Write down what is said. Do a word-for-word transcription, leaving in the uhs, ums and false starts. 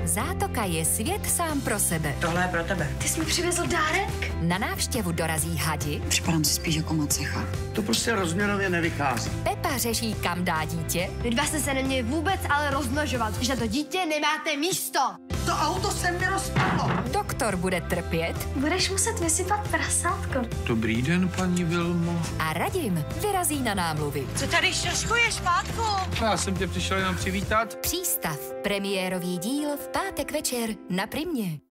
Zátoka je svět sám pro sebe. Tohle je pro tebe. Ty jsi mi přivezl dárek? Na návštěvu dorazí hadi. Připadám si spíš jako macecha. To prostě rozměrově nevychází. Pepa řeší, kam dá dítě. Vy dva jste se neměli vůbec ale rozmnožovat, že to dítě nemáte místo. To auto se mi rozpadlo. Doktor bude trpět. Budeš muset vysypat prasátko. Dobrý den, paní Vilmo. A Radim vyrazí na námluvy. Co tady šaškuješ, Pátku? Já jsem tě přišel jenom přivítat. Přístav. Premiérový díl v pátek večer na Primě.